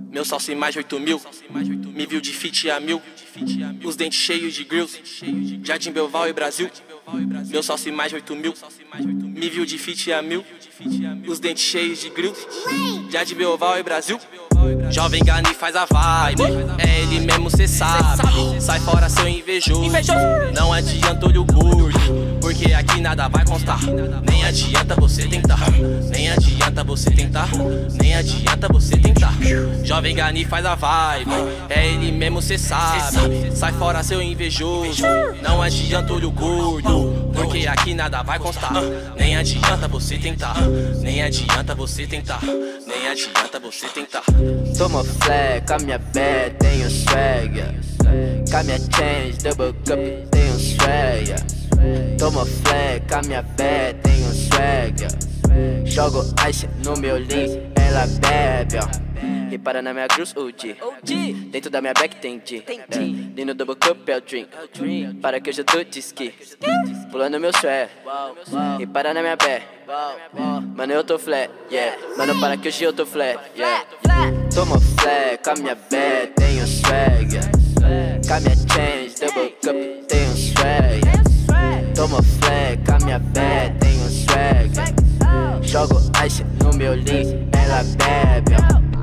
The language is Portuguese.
Meu salse mais de 8 mil, me viu de fit a mil. Os dentes cheios de grills, Jardim Belval e Brasil. Meu salse mais de 8 mil, me viu de fit a mil. Os dentes cheios de grills, Jardim Belval e Brasil. Jovem Gani faz a vibe, é ele mesmo cê sabe. Sai fora seu invejoso, não adianta olho gordo, porque aqui nada vai constar. Nem adianta você tentar, nem adianta você tentar, nem adianta você tentar. Jovem Gani faz a vibe, é ele mesmo cê sabe. Sai fora seu invejoso, não adianta olho gordo, porque aqui nada vai constar. Nem adianta você tentar, nem adianta você tentar, nem adianta você tentar. Toma flag, com a minha bad, tenho swag, yeah. Com a minha change, double cup, tenho swag, yeah. Toma flag, com a minha bad, tenho swag, yeah. Jogo ice no meu link, ela bebe, ó. Repara na minha cruz, OG. Dentro da minha back tem G, nem no double cup é o drink. Para que eu já tô de ski, pulando meu swag. Repara na minha back, mano eu tô flat, yeah. Mano para que hoje eu tô flat, yeah. Toma flag, com a minha bad, tenho swag, yeah. Com a minha change, double cup, tenho swag, yeah. Toma flag, com a minha bad, tenho swag, yeah. Jogo ice no meu link, ela bebe, ó.